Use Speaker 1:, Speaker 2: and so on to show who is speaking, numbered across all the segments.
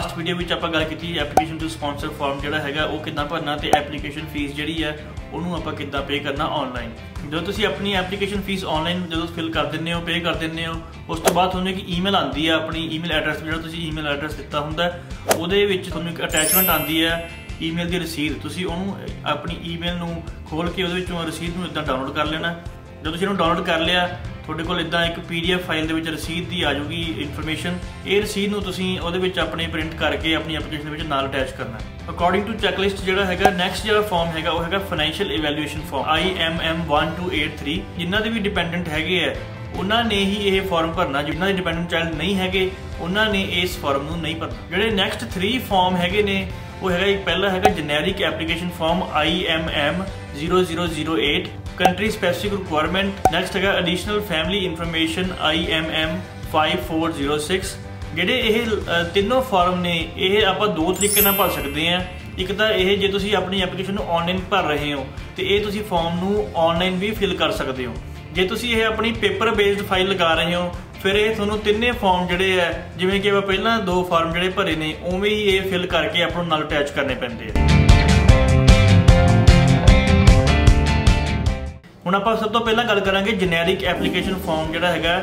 Speaker 1: Last video में आप गल की एप्लीकेशन टू स्पॉन्सर फॉर्म जोड़ा है वो कितना भरना तो एप्लीकेशन फीस जी है उन्होंने आप कि पे करना ऑनलाइन। जो तुम अपनी एप्लीकेशन फीस ऑनलाइन जो फिल कर दें पे कर दें उस तो बाद थोड़ा एक ईमेल आती है अपनी ईमेल एड्रैस जो ईमेल एड्रैस दिता होंगे वो एक अटैचमेंट आती है ईमेल की रसीद। तुम अपनी ईमेल को खोल के वो रसीद में इदा डाउनलोड कर लेना। जो तुम डाउनलोड कर लिया थोड़े को इदा एक PDF फाइल के रसीद की आ जाऊगी इन्फॉर्मेशन। ये रसीद को अपने प्रिंट करके अपनी एप्लीकेशन नाल अटैच करना। अकॉर्डिंग टू चैकलिस्ट जो है नैक्सट जो फॉर्म है वो है फाइनैशियल इवैल्यूएशन फॉर्म IMM 1283। जिन्होंने भी डिपेंडेंट है उन्होंने ही ये फॉर्म भरना। जिन्होंने डिपेंडेंट चाइल्ड नहीं है उन्होंने इस फॉर्म को नहीं भरना। जोड़े नैक्सट 3 फॉर्म है ने वो है एक पहला है generic application form IMM 0008 country specific requirement. Next है एडिशनल फैमिली इन्फॉर्मेशन IMM 5406। ਜਿਹੜੇ ਇਹ तीनों फॉर्म ने ये आप 2 तरीके भर सकते हैं। एक तो यह जो तुम अपनी एप्लीकेशन ऑनलाइन भर रहे हो तो ये तुम फॉर्म को ऑनलाइन भी फिल कर सकते हो। जे तुम ये अपनी पेपर बेस्ड फाइल लगा रहे हो फिर ये थोनों तिने फॉर्म जोड़े है जिमें कि पहला 2 फॉर्म जोड़े भरे ने उवें ही ये फिल करके अपनों नाल अटैच करने पैंदे हैं। हुण आपां सब तो पहला गल करांगे जेनेरिक एप्लीकेशन फॉर्म जोड़ा है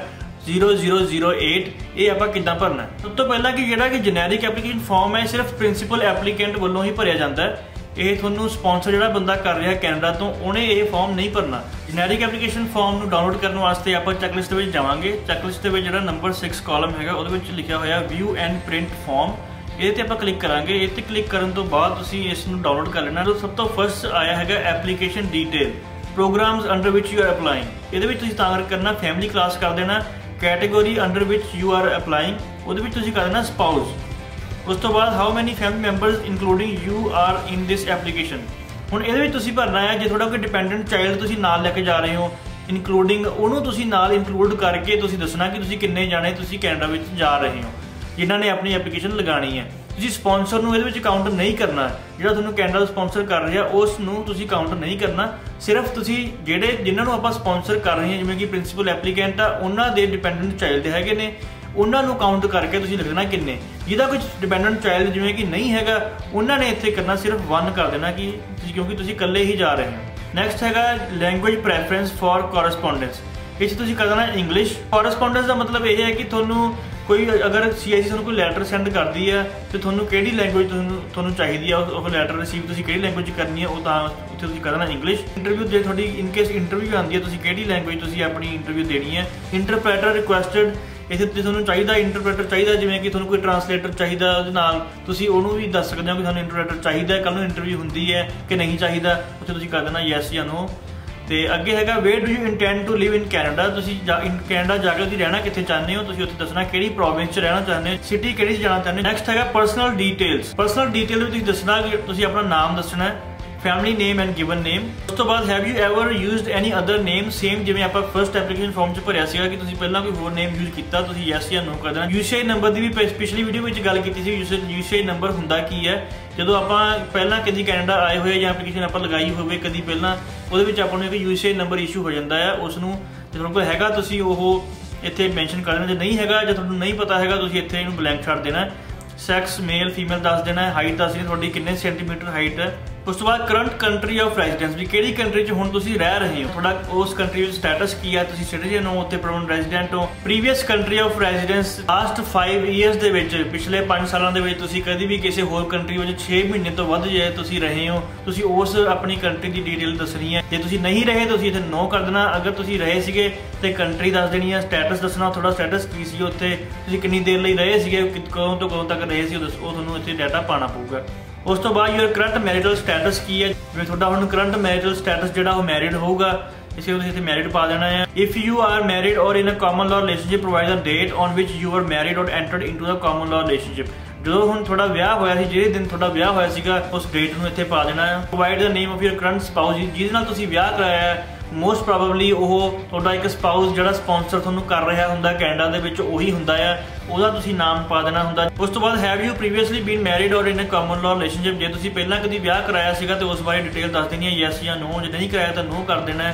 Speaker 1: 0008 ये आप किद्दां भरना है। सब तो पहला कि जोड़ा कि जेनेरिक एप्लीकेशन फॉर्म है सिर्फ प्रिंसीपल एप्लीकेंट वालों ही भरिया जाता है। ये थोनों स्पॉन्सर जो बंदा कर रहा है कैनेडा तो उन्हें ये फॉर्म नहीं भरना। जेनेरिक एप्लीकेशन फॉर्म को डाउनलोड करने वास्ते आप चैकलिस्ट में जावांगे। चैकलिस्ट जो नंबर 6 कॉलम है वो लिखा हुआ व्यू एंड प्रिंट फॉर्म। ये आप क्लिक करांगे। ये क्लिक करने तो बाद तुसीं इसनूं डाउनलोड कर लेना। तो सब तो फर्स्ट आया है application detail programs under which you are applying. ये करना फैमिली क्लास कर देना। Category under which you are applying वो कर देना स्पाउस। उस तो बाद how many family members including you are in this application. हुण ये भरना है जो थोड़ा कोई डिपेंडेंट चाइल्ड तुसीं नाल लैके जा रहे हो इंक्लूडिंग उन्होंने तुसीं नाल इंक्लूड करके तुसीं दसना कि तुसीं किन्ने जाने तुसीं कैनेडा में जा रहे हो जिन्हों ने अपनी एप्लीकेशन लगानी है। तुसीं स्पॉन्सर नूं इहदे विच काउंट नहीं करना। जिहड़ा तुहानूं कैनेडा स्पॉन्सर कर रहा उस नूं तुसीं काउंट नहीं करना। सिर्फ तुसीं जिहड़े जिन्होंने आपां स्पॉन्सर कर रहे हैं जिवें कि प्रिंसीपल एप्लीकेंट आ उन्हां दे डिपेंडेंट चाइल्ड हैगे ने उन्होंने काउंट करके तुसीं लिखना किन्ने। जिहदा कोई डिपेंडेंट चाइल्ड जिवें कि नहीं हैगा उन्होंने इत्थे करना सिर्फ 1 कर देना कि क्योंकि तुसीं इकल्ले ही जा रहे हो। नैक्सट है लैंगुएज प्रैफरेंस फॉर कॉरस्पोंडेंस। इस तुसीं कर देना इंग्लिश। कॉरस्पोंडेंस का मतलब यह है कि तुहानूं कोई अगर CIC तुहानूं कोई लैटर सेंड करती है तो तुहानूं किहड़ी लैंगुएज तुहानूं चाहिदी है वो लैटर रिसीव तुसीं किहड़ी लैंगुएज करनी है वो तां उत्थे तुसीं कर देना इंग्लिश। इंटरव्यू जे तुहाडी इन केस इंटरव्यू आती है तुसीं किहड़ी लैंगुएज तुसीं अपनी इंटरव्यू देनी है। इंटरप्रैटर रिक्वेस्टेड इत्थे तुहानूं चाहिदा इंटरप्रैटर चाहिदा जिवें कि तुहानूं कोई ट्रांसलेटर चाहिदा उहदे नाल तुसीं ओहनूं भी दस सकदे हो कि तुहानूं इंटरप्रैटर चाहिदा कल नूं इंटरव्यू हुंदी है कि नहीं चाहिदा उत्थे तुसीं कर देना यस या नो। तो अगे है where do you intend to live in Canada. Canada जाकर तुसीं रहना कित्थे चाहते हो तुसीं उत्थे दसना किहड़ी प्रोविंस च रहना चाहते हो सिटी किहड़ी च जाना चाहते हो। नैक्सट है पर्सनल डिटेल्स। पर्सनल डिटेल में तुसीं दसना कि तुसीं अपना नाम दसना है family name and given name. उस तो बाद have you ever used any other name same जिवें आपां फर्स्ट एप्लीकेशन फॉर्म च भरिया सीगा कि तुसीं पहलां कोई होर नेम यूज कीता तुसीं यस या नो कर देना। UCI नंबर की भी पिछली वीडियो में गल की सी। UCI नंबर हुंदा की है जो आपां पहलां कदी कैनेडा आए हुए या एप्लीकेशन आपां लगाई होवे कदी पहलां ਉਹਦੇ ਵਿੱਚ ਆਪਾਂ ਨੂੰ ਇੱਕ UCI ਨੰਬਰ ਇਸ਼ੂ ਹੋ ਜਾਂਦਾ ਹੈ ਉਸ ਨੂੰ ਜੇ ਤੁਹਾਨੂੰ ਕੋਈ ਹੈਗਾ ਤੁਸੀਂ ਉਹ ਇੱਥੇ ਮੈਂਸ਼ਨ ਕਰ ਦੇਣਾ। ਜੇ ਨਹੀਂ ਹੈਗਾ ਜੇ ਤੁਹਾਨੂੰ ਨਹੀਂ ਪਤਾ ਹੈਗਾ ਤੁਸੀਂ ਇੱਥੇ ਇਹਨੂੰ ਬਲੈਂਕ ਛੱਡ ਦੇਣਾ। ਸੈਕਸ ਮੇਲ ਫੀਮੇਲ ਦੱਸ ਦੇਣਾ ਹੈ। ਹਾਈਟ ਦੱਸ ਦੇਣੀ ਤੁਹਾਡੀ ਕਿੰਨੇ ਸੈਂਟੀਮੀਟਰ ਹਾਈਟ ਹੈ। ਉਸ ਤੋਂ ਬਾਅਦ ਕਰੰਟ ਕੰਟਰੀ ਆਫ ਰੈਜ਼ੀਡੈਂਸ ਵੀ ਕਿਹੜੀ ਕੰਟਰੀ 'ਚ ਹੁਣ ਤੁਸੀਂ ਰਹਿ ਰਹੇ ਹੋ ਤੁਹਾਡਾ ਉਸ ਕੰਟਰੀ ਵਿੱਚ ਸਟੇਟਸ ਕੀ ਹੈ ਤੁਸੀਂ ਸਿਟੀਜ਼ਨ ਹੋ ਉੱਥੇ ਪਰਮਨੈਂਟ ਰੈਜ਼ੀਡੈਂਟ ਹੋ। Previous country of residence last 5 years ਦੇ ਵਿੱਚ ਪਿਛਲੇ 5 ਸਾਲਾਂ ਦੇ ਵਿੱਚ ਤੁਸੀਂ ਕਦੀ ਵੀ ਕਿਸੇ ਹੋਰ ਕੰਟਰੀ ਵਿੱਚ 6 ਮਹੀਨੇ ਤੋਂ ਵੱਧ ਜੇ ਤੁਸੀਂ ਰਹੇ ਹੋ ਤੁਸੀਂ ਉਸ ਆਪਣੀ ਕੰਟਰੀ ਦੀ ਡਿਟੇਲ ਦੱਸਣੀ ਹੈ। ਜੇ ਤੁਸੀਂ ਨਹੀਂ ਰਹੇ ਤੁਸੀਂ ਇੱਥੇ ਨੋ ਕਰ ਦੇਣਾ। ਅਗਰ ਤੁਸੀਂ ਰਹੇ ਸੀਗੇ ਤੇ ਕੰਟਰੀ ਦੱਸ ਦੇਣੀ ਹੈ। ਸਟੇਟਸ ਦੱਸਣਾ ਤੁਹਾਡਾ ਸਟੇਟਸ ਕੀ ਸੀ ਉੱਥੇ ਤੁਸੀਂ ਕਿੰਨੀ ਦੇਰ ਲਈ ਰਹੇ ਸੀਗੇ ਕਦੋਂ ਤੋਂ ਕਦੋਂ ਤੱਕ ਰਹੇ ਸੀ ਉਹ ਤੁਹਾਨੂੰ ਇੱਥੇ ਡਾਟਾ ਪਾਉਣਾ ਪਊਗਾ। उस तो बाद योर करंट मैरिटल स्टेटस की है जिवें तुहाडा हुण करंट मैरिटल स्टेटस जिहड़ा वो मैरिड होगा इसे तुसीं इत्थे मैरिड पा देना है। If you are married or in a common law relationship provide the date on which you are married or entered into the common law relationship. जो हुण तुहाडा विआह होया सी जिहड़े दिन तुहाडा विआह होया सीगा उस डेट नूं इत्थे पा देना है। Provide the name of your current spouse जिहदे नाल तुसीं विआह कराया है मोस्ट प्रोबेबली वो तुहाडा एक स्पाउस जिहड़ा स्पॉन्सर तुहानूं कर रहा हुंदा कैनेडा दे विच ओही हुंदा है ਉਹਦਾ ਤੁਸੀਂ ਨਾਮ ਪਾ ਦੇਣਾ ਹੁੰਦਾ। ਉਸ ਤੋਂ ਬਾਅਦ have you previously been married or in a common law relationship ਜੇ ਤੁਸੀਂ ਪਹਿਲਾਂ ਕਦੀ ਵਿਆਹ ਕਰਾਇਆ ਸੀਗਾ ਤੇ ਉਸ ਬਾਰੇ ਡਿਟੇਲ ਦੱਸ ਦੇਣੀ ਹੈ ਯੈਸ ਜਾਂ ਨੋ। ਜੇ ਨਹੀਂ ਕਰਾਇਆ ਤਾਂ ਨੋ ਕਰ ਦੇਣਾ ਹੈ।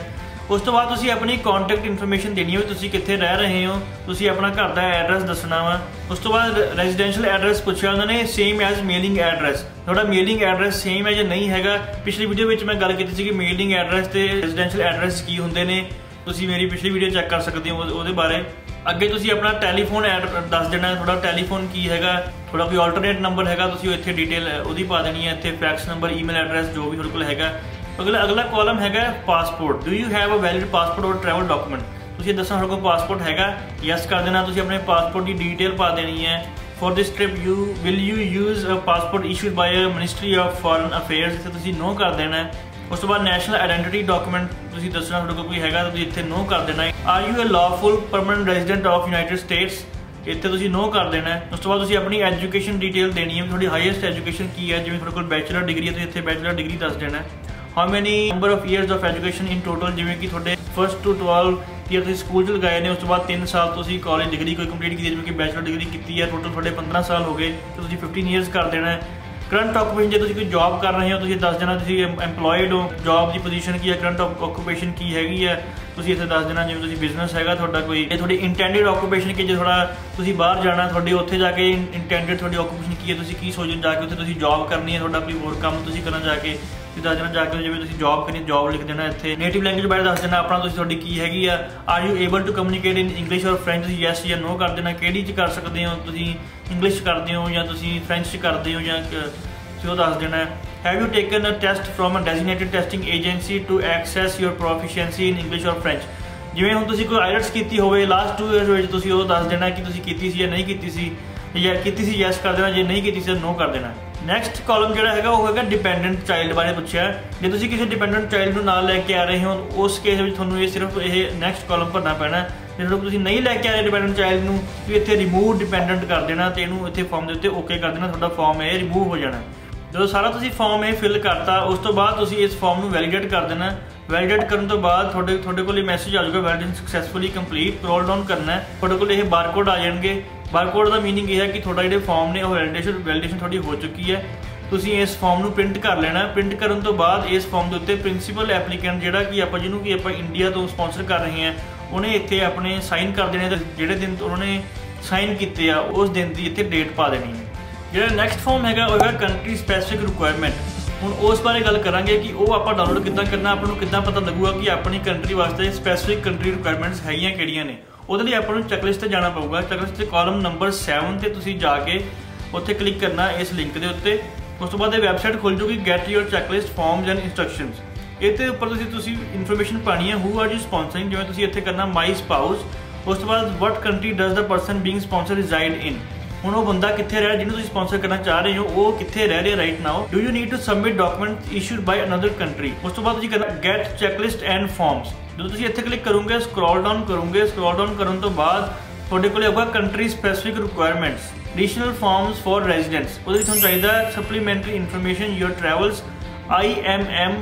Speaker 1: ਉਸ ਤੋਂ ਬਾਅਦ ਤੁਸੀਂ ਆਪਣੀ ਕੰਟੈਕਟ ਇਨਫੋਰਮੇਸ਼ਨ ਦੇਣੀ ਹੈ, ਤੁਸੀਂ ਕਿੱਥੇ ਰਹਿ ਰਹੇ ਹੋ, ਤੁਸੀਂ ਆਪਣਾ ਘਰ ਦਾ ਐਡਰੈਸ ਦੱਸਣਾ ਵਾ। ਉਸ ਤੋਂ ਬਾਅਦ ਰੈਜ਼ੀਡੈਂਸ਼ੀਅਲ ਐਡਰੈਸ ਪੁੱਛਿਆ ਉਹਨਾਂ ਨੇ, ਸੇਮ ਐਜ਼ ਮੇਲਿੰਗ ਐਡਰੈਸ। ਤੁਹਾਡਾ ਮੇਲਿੰਗ ਐਡਰੈਸ ਸੇਮ ਹੈ ਜਾਂ ਨਹੀਂ ਹੈਗਾ। ਪਿਛਲੀ ਵੀਡੀਓ ਵਿੱਚ ਮੈਂ ਗੱਲ ਕੀਤੀ ਸੀ ਕਿ ਮੇਲਿੰਗ ਐਡਰੈਸ ਤੇ ਰੈਜ਼ੀਡੈਂਸ਼ੀਅਲ ਐਡਰੈਸ ਕੀ ਹੁੰਦੇ ਨੇ, ਤੁਸੀਂ ਮੇਰੀ ਪਿਛਲੀ ਵੀਡੀਓ ਚੈੱਕ ਕਰ ਸਕਦੇ ਹੋ ਉਹਦੇ ਬਾਰੇ। ਅੱਗੇ ਤੁਸੀਂ ਆਪਣਾ ਟੈਲੀਫੋਨ ਦੱਸ ਦੇਣਾ, ਤੁਹਾਡਾ ਟੈਲੀਫੋਨ ਕੀ ਹੈਗਾ, ਤੁਹਾਡਾ ਕੋਈ ਆਲਟਰਨੇਟ ਨੰਬਰ ਹੈਗਾ, ਤੁਸੀਂ ਇੱਥੇ ਡਿਟੇਲ ਉਹਦੀ ਪਾ ਦੇਣੀ ਹੈ, ਇੱਥੇ ਫੈਕਸ ਨੰਬਰ, ਈਮੇਲ ਐਡਰੈਸ ਜੋ ਵੀ ਤੁਹਾਡੇ ਕੋਲ ਹੈਗਾ। ਅਗਲਾ ਕਾਲਮ ਹੈਗਾ passport. Do you have a valid passport or travel document. ਤੁਸੀਂ ਦੱਸਣਾ ਤੁਹਾਡੇ ਕੋਲ ਪਾਸਪੋਰਟ ਹੈਗਾ, ਯੈਸ ਕਰ ਦੇਣਾ। ਤੁਸੀਂ ਆਪਣੇ ਪਾਸਪੋਰਟ ਦੀ ਡਿਟੇਲ ਪਾ ਦੇਣੀ ਹੈ। For this trip will you use a passport issued by a Ministry of Foreign Affairs, ਇੱਥੇ ਤੁਸੀਂ नो ਕਰ ਦੇਣਾ ਹੈ। ਉਸ ਤੋਂ ਬਾਅਦ ਨੈਸ਼ਨਲ ਆਇਡੈਂਟੀਟੀ ਡਾਕੂਮੈਂਟ ਤੁਸੀਂ ਦੱਸਣਾ ਤੁਹਾਡੇ ਕੋਲ ਕੋਈ ਹੈਗਾ, ਤੁਸੀਂ ਇੱਥੇ नो ਕਰ ਦੇਣਾ ਹੈ। Are you a lawful permanent resident of United States, ਇੱਥੇ ਤੁਸੀਂ नो ਕਰ ਦੇਣਾ ਹੈ। ਉਸ ਤੋਂ ਬਾਅਦ ਤੁਸੀਂ ਆਪਣੀ ਐਜੂਕੇਸ਼ਨ ਡਿਟੇਲ ਦੇਣੀ ਹੈ, ਤੁਹਾਡੀ ਹਾਈਐਸਟ ਐਜੂਕੇਸ਼ਨ ਕੀ ਹੈ। ਜਿਵੇਂ ਤੁਹਾਡੇ ਕੋਲ ਬੈਚਲਰ ਡਿਗਰੀ ਹੈ, ਤੁਸੀਂ ਇੱਥੇ ਬੈਚਲਰ ਡਿਗਰੀ ਦੱਸ ਦੇਣਾ ਹੈ। How many number of years of education in total, ਜਿਵੇਂ ਕਿ ਤੁਹਾਡੇ 1st to 12 ਈਅਰ ਤੁਸੀਂ ਸਕੂਲ 'ਚ ਲਗਾਏ ਨੇ। ਉਸ ਤੋਂ ਬਾਅਦ 3 ਸਾਲ ਤੁਸੀਂ ਕਾਲਜ ਡਿਗਰੀ ਕੋਈ ਕੰਪਲੀਟ ਕੀਤੀ, ਜਿਵੇਂ ਕਿ ਬੈਚਲਰ ਡਿਗਰੀ ਕੀਤੀ ਹੈ, ਟੋਟਲ ਤੁਹਾਡੇ 15 ਸਾਲ ਹੋ ਗਏ, ਤੇ ਤੁਸੀਂ 15 ਈਅਰਸ ਕਰ ਦੇਣਾ ਹੈ। ਕਰੰਟ ਆਕੂਪੇਸ਼ਨ, ਜੇ ਤੁਸੀਂ ਕੋਈ ਜੌਬ ਕਰ ਰਹੇ ਹੋ ਤੁਸੀਂ ਦੱਸ ਦੇਣਾ ਤੁਸੀਂ ਐਮਪਲੋਇਡ ਹੋ, ਜੌਬ ਦੀ ਪੋਜੀਸ਼ਨ ਕੀ ਹੈ, ਕਰੰਟ ਆਕੂਪੇਸ਼ਨ ਕੀ ਹੈਗੀ ਹੈ, ਤੁਸੀਂ ਇੱਥੇ ਦੱਸ ਦੇਣਾ। ਜਿਵੇਂ ਤੁਸੀਂ ਬਿਜ਼ਨਸ ਹੈਗਾ ਤੁਹਾਡਾ ਕੋਈ, ਇਹ ਤੁਹਾਡੀ ਇੰਟੈਂਡਡ ਆਕੂਪੇਸ਼ਨ ਕਿ ਜੇ ਥੋੜਾ ਤੁਸੀਂ ਬਾਹਰ ਜਾਣਾ, ਤੁਹਾਡੇ ਉੱਥੇ ਜਾ ਕੇ ਇੰਟੈਂਡਡ ਤੁਹਾਡੀ ਆਕੂਪੇਸ਼ਨ ਕੀ ਹੈ, ਤੁਸੀਂ ਕੀ ਸੋਚਣ ਜਾ ਕੇ ਉੱਥੇ ਤੁਸੀਂ ਜੌਬ ਕਰਨੀ ਹੈ, ਤੁਹਾਡਾ ਕੋਈ ਹੋਰ ਕੰਮ ਤੁਸੀਂ ਕਰਨਾ ਜਾ ਕੇ ਦੱਸ ਦੇਣਾ। ਜਾ ਕੇ ਜਿਵੇਂ ਤੁਸੀਂ ਜੌਬ ਕਰਨੀ, ਜੌਬ ਲਿਖ ਦੇਣਾ। ਇੱਥੇ ਨੇਟਿਵ ਲੈਂਗੁਏਜ ਬਾਰੇ ਦੱਸ ਦੇਣਾ ਆਪਣਾ, ਤੁਸੀਂ ਤੁਹਾਡੀ ਕੀ ਹੈਗੀ ਆ। Are you able to communicate in English or French, ਤੁਸੀਂ ਯੈਸ ਜਾਂ नो ਕਰ ਦੇਣਾ। ਕਿਹੜੀ 'ਚ ਕਰ ਸਕਦੇ ਹੋ, ਤੁਸੀਂ ਇੰਗਲਿਸ਼ ਕਰਦੇ ਹੋ ਜਾਂ ਤੁਸੀਂ ਫ੍ਰੈਂਚ 'ਚ ਕਰਦੇ ਹੋ, ਜਾਂ ਤੁਸੀਂ ਉਹ ਦੱਸ ਦੇਣਾ। Have you taken a test from a designated testing agency to access your proficiency in English or French. ਜਿਵੇਂ ਹੁਣ ਤੁਸੀਂ ਕੋਈ ਆਇਲਟਸ ਕੀਤੀ ਹੋਵੇ ਲਾਸਟ 2 ਇਅਰਸ ਵਿੱਚ, ਤੁਸੀਂ ਉਹ ਦੱਸ ਦੇਣਾ ਕਿ ਤੁਸੀਂ ਕੀਤੀ ਸੀ ਜਾਂ ਨਹੀਂ ਕੀਤੀ ਸੀ, ਜਾਂ ਕੀਤੀ ਸੀ ਯੈਸ ਕਰ ਦੇਣਾ, ਜੇ ਨਹੀਂ ਕੀਤੀ ਸੀ ਤਾਂ नो ਕਰ ਦੇਣਾ। ਨੈਕਸਟ ਕਾਲਮ ਜਿਹੜਾ ਹੈਗਾ ਉਹ ਹੈਗਾ ਡਿਪੈਂਡੈਂਟ ਚਾਈਲਡ ਬਾਰੇ ਪੁੱਛਿਆ। ਜੇ ਤੁਸੀਂ ਕਿਸੇ ਡਿਪੈਂਡੈਂਟ ਚਾਈਲਡ ਨੂੰ ਨਾਲ ਲੈ ਕੇ ਆ ਰਹੇ ਹੋ, ਉਸ ਕੇਸ ਵਿੱਚ ਤੁਹਾਨੂੰ ਇਹ ਸਿਰਫ ਇਹ ਨੈਕਸਟ ਕਾਲਮ ਭਰਨਾ ਪੈਣਾ। ਜੇ ਤੁਸੀਂ ਨਹੀਂ ਲੈ ਕੇ ਆ ਰਹੇ ਡਿਪੈਂਡੈਂਟ ਚਾਈਲਡ ਨੂੰ, ਵੀ ਇੱਥੇ ਰਿਮੂਵ ਡਿਪੈਂਡੈਂਟ ਕਰ ਦੇਣਾ ਤੇ ਇਹਨੂੰ ਇੱਥੇ ਫਾਰਮ ਦੇ ਉੱਤੇ ਓਕੇ ਕਰ ਦੇਣਾ, ਤੁਹਾਡਾ ਫਾਰਮ ਇਹ ਰਿਮੂਵ ਹੋ ਜਾਣਾ। ਜਦੋਂ ਸਾਰਾ ਤੁਸੀਂ ਫਾਰਮ ਇਹ ਫਿਲ ਕਰਤਾ, ਉਸ ਤੋਂ ਬਾਅਦ ਤੁਸੀਂ ਇਸ ਫਾਰਮ ਨੂੰ ਵੈਲੀਡੇਟ ਕਰ ਦੇਣਾ। ਵੈਲੀਡੇਟ ਕਰਨ ਤੋਂ ਬਾਅਦ ਤੁਹਾਡੇ ਕੋਲ ਇਹ ਮੈਸੇਜ ਆ ਜਾਊਗਾ, validation successfully complete. Scroll down ਕਰਨਾ, ਤੁਹਾਡੇ ਕੋਲ ਇਹ ਬਾਰਕੋਡ ਆ ਜਾਣਗੇ। ਬਾਰਕੋਡ ਦਾ ਮੀਨਿੰਗ ਇਹ ਹੈ ਕਿ ਤੁਹਾਡਾ ਜਿਹੜੇ ਫਾਰਮ ਨੇ ਉਹ ਵੈਲੀਡੇਸ਼ਨ ਤੁਹਾਡੀ ਹੋ ਚੁੱਕੀ ਹੈ। ਤੁਸੀਂ ਇਸ ਫਾਰਮ ਨੂੰ ਪ੍ਰਿੰਟ ਕਰ ਲੈਣਾ। ਪ੍ਰਿੰਟ ਕਰਨ ਤੋਂ ਬਾਅਦ ਇਸ ਫਾਰਮ ਦੇ ਉੱਤੇ ਪ੍ਰਿੰਸੀਪਲ ਐਪਲੀਕੈਂਟ ਜਿਹੜਾ ਕਿ ਜਿਹਨੂੰ ਕਿ ਆਪਾਂ ਇੰਡੀਆ ਤੋਂ ਸਪਾਂਸਰ ਕਰ ਰਹੇ ਹਾਂ, ਉਹਨੇ ਇੱਥੇ ਆਪਣੇ ਸਾਈਨ ਕਰ ਦੇਣੇ ਤੇ ਜਿਹੜੇ ਦਿਨ ਉਹਨਾਂ ਨੇ ਸਾਈਨ ਕੀਤੇ ਆ ਉਸ ਦਿਨ ਦੀ ਇੱਥੇ ਡੇਟ ਪਾ ਦੇਣੀ ਹੈ। ਜਿਹੜਾ ਨੈਕਸਟ ਫਾਰਮ ਹੈਗਾ ਉਹ ਹੈਗਾ ਕੰਟਰੀ ਸਪੈਸੀਫਿਕ ਰਿਕੁਆਇਰਮੈਂਟ। ਹੁਣ ਉਸ ਬਾਰੇ ਗੱਲ ਕਰਾਂਗੇ ਕਿ ਉਹ ਆਪਾਂ ਡਾਊਨਲੋਡ ਕਿੱਦਾਂ ਕਰਨਾ, ਆਪਾਂ ਨੂੰ ਕਿੱਦਾਂ ਪਤਾ ਲੱਗੂਗਾ ਕਿ ਆਪਣੀ ਕੰਟਰੀ ਵਾਸਤੇ ਸਪੈਸੀਫਿਕ ਕੰਟਰੀ ਰਿਕੁਆਇਰਮੈਂਟਸ ਹੈਗੀਆਂ ਕਿਹੜੀਆਂ ਨੇ। ਉਹਦੇ ਲਈ ਆਪਾਂ ਨੂੰ ਚੈੱਕਲਿਸਟ ਤੇ ਜਾਣਾ ਪਊਗਾ। ਚੈੱਕਲਿਸਟ ਦੇ ਕਾਲਮ ਨੰਬਰ 7 ਤੇ ਤੁਸੀਂ ਜਾ ਕੇ ਉੱਥੇ ਕਲਿੱਕ ਕਰਨਾ ਇਸ ਲਿੰਕ ਦੇ ਉੱਤੇ। ਉਸ ਤੋਂ ਬਾਅਦ ਇਹ ਵੈਬਸਾਈਟ ਖੁੱਲ ਜੂਗੀ, get your checklist forms and instructions. ਇਹਦੇ ਉੱਪਰ ਤੁਸੀਂ ਇਨਫੋਰਮੇਸ਼ਨ ਪਾਣੀ ਹੈ, ਹੂ ਆਰ ਯੂ ਸਪਾਂਸਰਿੰਗ, ਜਿਵੇਂ ਤੁਸੀਂ ਇੱਥੇ ਕਰਨਾ ਮਾਈ ਸਪਾਊਸ। ਉਸ ਤੋਂ ਬਾਅਦ what country does the person being sponsored reside in. ਹੁਣ ਉਹ ਬੰਦਾ ਕਿੱਥੇ ਰਹਿ ਰਿਹਾ ਜਿਹਨੂੰ ਤੁਸੀਂ ਸਪਾਂਸਰ ਕਰਨਾ ਚਾਹ ਰਹੇ ਹੋ, ਉਹ ਕਿੱਥੇ ਰਹਿ ਰਿਹਾ right now. Do you need to submit document issued by another country. ਉਸ ਤੋਂ ਬਾਅਦ ਤੁਸੀਂ ਕਰਨਾ ਗੈਟ ਚੈੱਕਲਿਸਟ ਐਂਡ ਫਾਰਮਸ। ਜਦੋਂ ਤੁਸੀਂ ਇੱਥੇ ਕਲਿੱਕ ਕਰੋਗੇ, ਸਕਰੋਲ ਡਾਊਨ ਕਰੋਗੇ, ਸਕਰੋਲ ਡਾਊਨ ਕਰਨ ਤੋਂ ਬਾਅਦ ਤੁਹਾਡੇ ਕੋਲ ਆਊਗਾ country specific requirements, additional forms for residents. ਉਹਦੇ ਵਿੱਚ ਤੁਹਾਨੂੰ ਚਾਹੀਦਾ supplementary information your travels IMM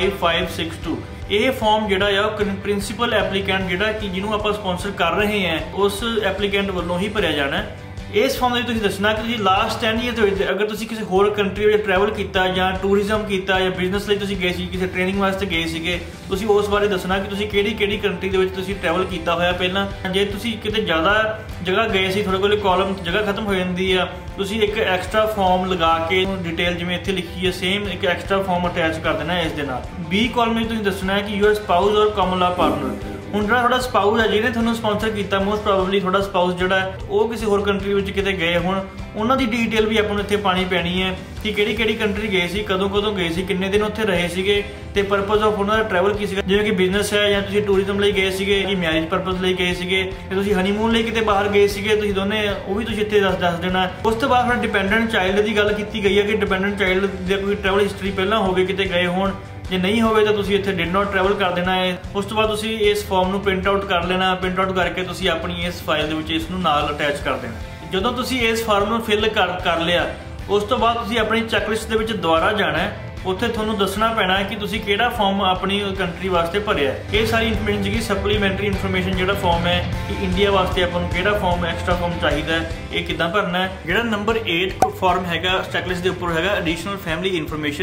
Speaker 1: 5562। ਇਹ ਫਾਰਮ ਜਿਹੜਾ ਆ ਪ੍ਰਿੰਸੀਪਲ ਐਪਲੀਕੈਂਟ ਜਿਹੜਾ ਕਿ ਜਿਹਨੂੰ ਆਪਾਂ ਸਪਾਂਸਰ ਕਰ ਰਹੇ ਹਾਂ ਉਸ ਐਪਲੀਕੈਂਟ ਵੱਲੋਂ ਹੀ ਭਰਿਆ ਜਾਣਾ। ਇਸ ਫਾਰਮ ਦੇ ਵਿੱਚ ਤੁਸੀਂ ਦੱਸਣਾ ਕਿ ਤੁਸੀਂ ਲਾਸਟ 10 ਈਅਰ ਦੇ ਵਿੱਚ ਅਗਰ ਤੁਸੀਂ ਕਿਸੇ ਹੋਰ ਕੰਟਰੀ ਵਿੱਚ ਟਰੈਵਲ ਕੀਤਾ ਜਾਂ ਟੂਰਿਜ਼ਮ ਕੀਤਾ ਜਾਂ ਬਿਜ਼ਨਸ ਲਈ ਤੁਸੀਂ ਗਏ ਸੀ, ਕਿਸੇ ਟ੍ਰੇਨਿੰਗ ਵਾਸਤੇ ਗਏ ਸੀਗੇ, ਤੁਸੀਂ ਉਸ ਬਾਰੇ ਦੱਸਣਾ ਕਿ ਤੁਸੀਂ ਕਿਹੜੀ ਕੰਟਰੀ ਦੇ ਵਿੱਚ ਤੁਸੀਂ ਟਰੈਵਲ ਕੀਤਾ ਹੋਇਆ ਪਹਿਲਾਂ। ਜੇ ਤੁਸੀਂ ਕਿਤੇ ਜ਼ਿਆਦਾ ਜਗ੍ਹਾ ਗਏ ਸੀ, ਤੁਹਾਡੇ ਕੋਲ ਕਾਲਮ ਜਗ੍ਹਾ ਖਤਮ ਹੋ ਜਾਂਦੀ ਆ, ਤੁਸੀਂ ਇੱਕ ਐਕਸਟਰਾ ਫਾਰਮ ਲਗਾ ਕੇ ਡਿਟੇਲ ਜਿਵੇਂ ਇੱਥੇ ਲਿਖੀ ਹੈ ਸੇਮ ਇੱਕ ਐਕਸਟਰਾ ਫਾਰਮ ਅਟੈਚ ਕਰ ਦੇਣਾ ਇਸ ਦੇ ਨਾਲ। B ਕਾਲਮ ਵਿੱਚ ਤੁਸੀਂ ਦੱਸਣਾ ਹੈ ਕਿ your spouse or common law partner. ਹੁਣ ਜਿਹੜਾ ਤੁਹਾਡਾ ਸਪਾਊਸ ਹੈ ਜਿਹਨੇ ਤੁਹਾਨੂੰ ਸਪਾਂਸਰ ਕੀਤਾ, ਮੋਸਟ ਪ੍ਰੋਬਬਲੀ ਤੁਹਾਡਾ ਸਪਾਊਸ ਜਿਹੜਾ ਉਹ ਕਿਸੇ ਹੋਰ ਕੰਟਰੀ ਵਿੱਚ ਕਿਤੇ ਗਏ ਹੋਣ, ਉਹਨਾਂ ਦੀ ਡਿਟੇਲ ਵੀ ਆਪਾਂ ਨੂੰ ਇੱਥੇ ਪਾਣੀ ਪੈਣੀ ਹੈ ਕਿ ਕਿਹੜੀ ਕੰਟਰੀ ਗਏ ਸੀ, ਕਦੋਂ ਗਏ ਸੀ, ਕਿੰਨੇ ਦਿਨ ਉੱਥੇ ਰਹੇ ਸੀਗੇ ਤੇ ਪਰਪਸ ਆਫ ਉਹਨਾਂ ਦਾ ਟਰੈਵਲ ਕੀ ਸੀਗਾ। ਜਿਵੇਂ ਕਿ ਬਿਜ਼ਨਸ ਹੈ ਜਾਂ ਤੁਸੀਂ ਟੂਰਿਜ਼ਮ ਲਈ ਗਏ ਸੀਗੇ, ਕਿ ਮੈਰਿਜ ਪਰਪਸ ਲਈ ਗਏ ਸੀਗੇ, ਤੇ ਤੁਸੀਂ ਹਨੀਮੂਨ ਲਈ ਕਿਤੇ ਬਾਹਰ ਗਏ ਸੀਗੇ, ਤੁਸੀਂ ਦੋਨੇ ਉਹ ਵੀ ਤੁਸੀਂ ਇੱਥੇ ਦੱਸ ਦੇਣਾ। ਉਸ ਤੋਂ ਬਾਅਦ ਫਿਰ ਡਿਪੈਂਡੈਂਟ ਚਾਈਲਡ ਦੀ ਗੱਲ ਕੀਤੀ ਗਈ ਹੈ ਕਿ ਡਿਪੈਂਡੈਂਟ ਚਾਈਲਡ ਦੇ ਕੋਈ ਟਰੈਵਲ ਹਿਸਟਰੀ ਪਹਿਲਾਂ ਹੋਵੇ ਕਿਤੇ ਗਏ ਹੋਣ, ਜੇ ਨਹੀਂ ਹੋਵੇ ਤਾਂ ਤੁਸੀਂ ਇੱਥੇ ਡਿਡ ਨਾਟ ਟਰੈਵਲ ਕਰ ਦੇਣਾ ਹੈ। ਉਸ ਤੋਂ ਬਾਅਦ ਤੁਸੀਂ ਇਸ ਫਾਰਮ ਨੂੰ ਪ੍ਰਿੰਟ ਆਊਟ ਕਰ ਲੈਣਾ। ਪ੍ਰਿੰਟ ਆਊਟ ਕਰਕੇ ਤੁਸੀਂ ਆਪਣੀ ਇਸ ਫਾਈਲ ਦੇ ਵਿੱਚ ਇਸ ਨੂੰ ਨਾਲ ਅਟੈਚ ਕਰ ਦੇਣਾ। ਜਦੋਂ ਤੁਸੀਂ ਇਸ ਫਾਰਮ ਨੂੰ ਫਿਲ ਕਰ ਲਿਆ, ਉਸ ਤੋਂ ਬਾਅਦ ਤੁਸੀਂ ਆਪਣੀ ਚੈੱਕਲਿਸਟ ਦੇ ਵਿੱਚ ਦੁਬਾਰਾ ਜਾਣਾ ਹੈ। ਉੱਥੇ ਤੁਹਾਨੂੰ ਦੱਸਣਾ ਪੈਣਾ ਹੈ ਕਿ ਤੁਸੀਂ ਕਿਹੜਾ ਫਾਰਮ ਆਪਣੀ ਕੰਟਰੀ ਵਾਸਤੇ ਭਰਿਆ। ਇਹ ਸਾਰੀ ਇਨਫੋਰਮੇਸ਼ਨ ਜਿਹੜੀ ਸਪਲੀਮੈਂਟਰੀ ਇਨਫੋਰਮੇਸ਼ਨ ਜਿਹੜਾ ਫਾਰਮ ਹੈ ਕਿ ਇੰਡੀਆ ਵਾਸਤੇ ਆਪਾਂ ਨੂੰ ਕਿਹੜਾ ਫਾਰਮ ਐਕਸਟਰਾ ਫਾਰਮ ਚਾਹੀਦਾ, ਇਹ ਕਿੱਦਾਂ ਭਰਨਾ ਹੈ। ਜਿਹੜਾ ਨੰਬਰ 8 ਫਾਰਮ ਹੈਗਾ ਚੈੱਕਲਿਸਟ ਦੇ ਉੱਪਰ ਹੈਗਾ additional family information.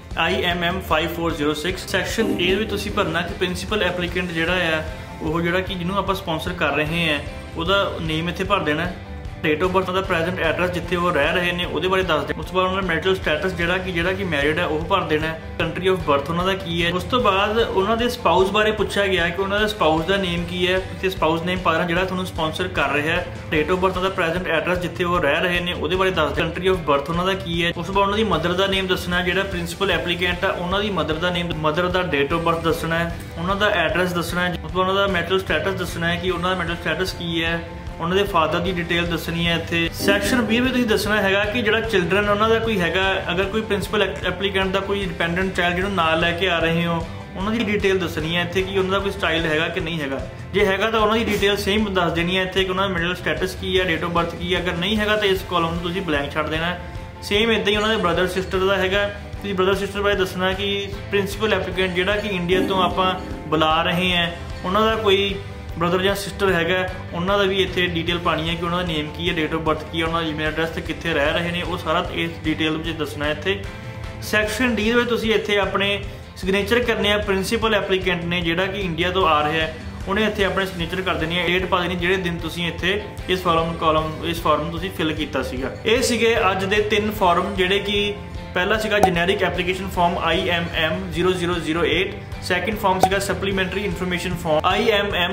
Speaker 1: IMM 5406 section A ਵੀ ਤੁਸੀਂ ਭਰਨਾ ਕਿ ਪ੍ਰਿੰਸੀਪਲ ਐਪਲੀਕੈਂਟ ਜਿਹੜਾ ਆ ਉਹ ਜਿਹੜਾ ਕਿ ਜਿਹਨੂੰ ਆਪਾਂ ਸਪਾਂਸਰ ਕਰ ਰਹੇ ਆ ਉਹਦਾ ਨੇਮ ਇੱਥੇ ਭਰ ਦੇਣਾ, ਡੇਟ ਆਫ ਬਰਥ ਦਾ ਪ੍ਰੈਜ਼ੈਂਟ ਐਡਰੈਸ ਜਿੱਥੇ ਉਹ ਰਹਿ ਰਹੇ ਨੇ ਉਹਦੇ ਬਾਰੇ ਦੱਸ ਦੇਣਾ। ਉਸ ਤੋਂ ਬਾਅਦ ਉਹਨਾਂ ਦਾ ਮੈਰਿਟਲ ਸਟੇਟਸ ਜਿਹੜਾ ਕਿ ਮੈਰਿਡ ਹੈ ਉਹ ਭਰ ਦੇਣਾ, ਕੰਟਰੀ ਆਫ ਬਰਥ ਉਹਨਾਂ ਦਾ ਕੀ ਹੈ। ਉਸ ਤੋਂ ਬਾਅਦ ਉਹਨਾਂ ਦੇ ਸਪਾਊਸ ਬਾਰੇ ਪੁੱਛਿਆ ਗਿਆ ਕਿ ਉਹਨਾਂ ਦਾ ਸਪਾਊਸ ਦਾ ਨੇਮ ਕੀ ਹੈ ਤੇ ਸਪਾਊਸ ਨੇਮ ਪਾ ਦੇਣਾ ਜਿਹੜਾ ਤੁਹਾਨੂੰ ਸਪਾਂਸਰ ਕਰ ਰਿਹਾ ਹੈ, ਡੇਟ ਆਫ ਬਰਥ ਦਾ ਪ੍ਰੈਜ਼ੈਂਟ ਐਡਰੈਸ ਜਿੱਥੇ ਉਹ ਰਹਿ ਰਹੇ ਨੇ ਉਹਦੇ ਬਾਰੇ ਦੱਸ ਦੇਣਾ, ਕੰਟਰੀ ਆਫ ਬਰਥ ਉਹਨਾਂ ਦਾ ਕੀ ਹੈ। ਉਸ ਤੋਂ ਬਾਅਦ ਉਹਨਾਂ ਦੀ ਮਦਰ ਦਾ ਨੇਮ ਦੱਸਣਾ, ਜਿਹੜਾ ਪ੍ਰਿੰਸੀਪਲ ਐਪਲੀਕੈਂਟ ਆ ਉਹਨਾਂ ਦੀ ਮਦਰ ਦਾ ਨੇਮ, ਮਦਰ ਦਾ ਡੇਟ ਆਫ ਬਰਥ ਦੱਸਣਾ ਹੈ, ਉਹਨਾਂ ਦਾ ਐਡਰੈਸ ਦੱਸਣਾ ਹੈ। ਉਸ ਤੋਂ ਬਾਅਦ ਉਹਨਾਂ ਦਾ ਮੈਰਿਟਲ ਸਟੇਟਸ ਦੱਸਣਾ ਹੈ ਕਿ ਉਹਨਾਂ ਦਾ ਮੈਰਿਟਲ ਸਟੇਟਸ ਕੀ ਹੈ, ਉਹਨਾਂ ਦੇ ਫਾਦਰ ਦੀ ਡਿਟੇਲ ਦੱਸਣੀ ਹੈ। ਇੱਥੇ ਸੈਕਸ਼ਨ B ਵਿੱਚ ਤੁਸੀਂ ਦੱਸਣਾ ਹੈਗਾ ਕਿ ਜਿਹੜਾ ਚਿਲਡਰਨ ਉਹਨਾਂ ਦਾ ਕੋਈ ਹੈਗਾ, ਅਗਰ ਕੋਈ ਪ੍ਰਿੰਸੀਪਲ ਐਪਲੀਕੈਂਟ ਦਾ ਕੋਈ ਡਿਪੈਂਡੈਂਟ ਚਾਈਲਡ ਜਿਹਨੂੰ ਨਾਲ ਲੈ ਕੇ ਆ ਰਹੇ ਹੋ ਉਹਨਾਂ ਦੀ ਡਿਟੇਲ ਦੱਸਣੀ ਹੈ ਇੱਥੇ ਕਿ ਉਹਨਾਂ ਦਾ ਕੋਈ ਸਟਾਈਲ ਹੈਗਾ ਕਿ ਨਹੀਂ ਹੈਗਾ। ਜੇ ਹੈਗਾ ਤਾਂ ਉਹਨਾਂ ਦੀ ਡਿਟੇਲ ਸੇਮ ਦੱਸ ਦੇਣੀ ਹੈ ਇੱਥੇ ਕਿ ਉਹਨਾਂ ਦਾ ਮੈਰਿਟਲ ਸਟੇਟਸ ਕੀ ਹੈ, ਡੇਟ ਆਫ ਬਰਥ ਕੀ ਹੈ। ਅਗਰ ਨਹੀਂ ਹੈਗਾ ਤਾਂ ਇਸ ਕਾਲਮ ਨੂੰ ਤੁਸੀਂ ਬਲੈਂਕ ਛੱਡ ਦੇਣਾ। ਸੇਮ ਇੱਦਾਂ ਹੀ ਉਹਨਾਂ ਦੇ ਬ੍ਰਦਰ ਸਿਸਟਰ ਦਾ ਹੈਗਾ, ਤੁਸੀਂ ਬ੍ਰਦਰ ਸਿਸਟਰ ਬਾਰੇ ਦੱਸਣਾ ਕਿ ਪ੍ਰਿੰਸੀਪਲ ਐਪਲੀਕੈਂਟ ਜਿਹੜਾ ਕਿ ਇੰਡੀਆ ਤੋਂ ਆਪਾਂ ਬੁਲਾ ਰਹੇ ਹਾਂ ਉਹਨਾਂ ਦਾ ਕੋਈ ਬ੍ਰਦਰ ਜਾਂ ਸਿਸਟਰ ਹੈਗਾ, ਉਹਨਾਂ ਦਾ ਵੀ ਇੱਥੇ ਡਿਟੇਲ ਪਾਣੀ ਹੈ ਕਿ ਉਹਨਾਂ ਦਾ ਨੇਮ ਕੀ ਹੈ, ਡੇਟ ਆਫ ਬਰਥ ਕੀ ਹੈ, ਉਹਨਾਂ ਦਾ ਈਮੇਲ ਐਡਰੈਸ ਤੇ ਕਿੱਥੇ ਰਹਿ ਰਹੇ ਨੇ, ਉਹ ਸਾਰਾ ਇਸ ਡਿਟੇਲ ਵਿੱਚ ਦੱਸਣਾ ਹੈ ਇੱਥੇ। ਸੈਕਸ਼ਨ D ਦੇ ਵਿੱਚ ਤੁਸੀਂ ਇੱਥੇ ਆਪਣੇ ਸਿਗਨੇਚਰ ਕਰਨੇ ਆ ਪ੍ਰਿੰਸੀਪਲ ਐਪਲੀਕੈਂਟ ਨੇ ਜਿਹੜਾ ਕਿ ਇੰਡੀਆ ਤੋਂ ਆ ਰਿਹਾ ਹੈ ਉਹਨੇ ਇੱਥੇ ਆਪਣੇ ਸਿਗਨੇਚਰ ਕਰ ਦੇਣੀ ਹੈ, ਡੇਟ ਪਾ ਦੇਣੀ ਜਿਹੜੇ ਦਿਨ ਤੁਸੀਂ ਇੱਥੇ ਇਸ ਫਾਰਮ ਤੁਸੀਂ ਫਿਲ ਕੀਤਾ ਸੀਗਾ। ਇਹ ਸੀਗੇ ਅੱਜ ਦੇ 3 ਫਾਰਮ ਜਿਹੜੇ ਕਿ ਪਹਿਲਾ ਸੀਗਾ generic application form IMM 0008, second form ਸੀਗਾ supplementary information form IMM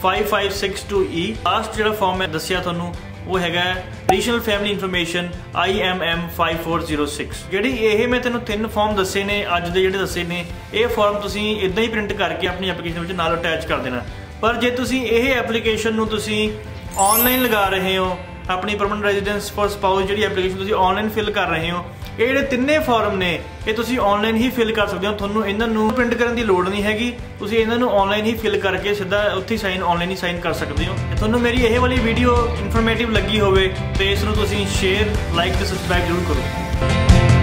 Speaker 1: 5562E, last ਜਿਹੜਾ ਫਾਰਮ ਮੈਂ ਦੱਸਿਆ ਤੁਹਾਨੂੰ ਉਹ ਹੈਗਾ ਐਡੀਸ਼ਨਲ ਫੈਮਿਲੀ ਇਨਫੋਰਮੇਸ਼ਨ IMM 5406। ਜਿਹੜੀ ਇਹ ਮੈਂ ਤੈਨੂੰ 3 ਫਾਰਮ ਦੱਸੇ ਨੇ ਅੱਜ ਦੇ ਜਿਹੜੇ ਦੱਸੇ ਨੇ, ਇਹ ਫਾਰਮ ਤੁਸੀਂ ਇਦਾਂ ਹੀ ਪ੍ਰਿੰਟ ਕਰਕੇ ਆਪਣੀ ਐਪਲੀਕੇਸ਼ਨ ਵਿੱਚ ਨਾਲ ਅਟੈਚ ਕਰ ਦੇਣਾ। ਪਰ ਜੇ ਤੁਸੀਂ ਇਹ ਐਪਲੀਕੇਸ਼ਨ ਨੂੰ ਤੁਸੀਂ ਆਨਲਾਈਨ ਲਗਾ ਰਹੇ ਹੋ, ਆਪਣੀ ਪਰਮਨੈਂਟ ਰੈਜ਼ੀਡੈਂਸ ਫॉर ਸਪਾਊਸ ਜਿਹੜੀ ਐਪਲੀਕੇਸ਼ਨ ਤੁਸੀਂ ਆਨਲਾਈਨ ਫਿਲ ਕਰ ਰਹੇ ਹੋ, ਇਹ ਜਿਹੜੇ ਤਿੰਨੇ ਫਾਰਮ ਨੇ ਇਹ ਤੁਸੀਂ ਆਨਲਾਈਨ ਹੀ ਫਿਲ ਕਰ ਸਕਦੇ ਹੋ। ਤੁਹਾਨੂੰ ਇਹਨਾਂ ਨੂੰ ਪ੍ਰਿੰਟ ਕਰਨ ਦੀ ਲੋੜ ਨਹੀਂ ਹੈਗੀ, ਤੁਸੀਂ ਇਹਨਾਂ ਨੂੰ ਆਨਲਾਈਨ ਹੀ ਫਿਲ ਕਰਕੇ ਸਿੱਧਾ ਉੱਥੇ ਆਨਲਾਈਨ ਹੀ ਸਾਈਨ ਕਰ ਸਕਦੇ ਹੋ। ਜੇ ਤੁਹਾਨੂੰ ਮੇਰੀ ਇਹ ਵਾਲੀ ਵੀਡੀਓ ਇਨਫੋਰਮੇਟਿਵ ਲੱਗੀ ਹੋਵੇ ਤੇ ਇਸ ਨੂੰ ਤੁਸੀਂ ਸ਼ੇਅਰ, ਲਾਈਕ ਤੇ ਸਬਸਕ੍ਰਾਈਬ ਜ਼ਰੂਰ ਕਰੋ।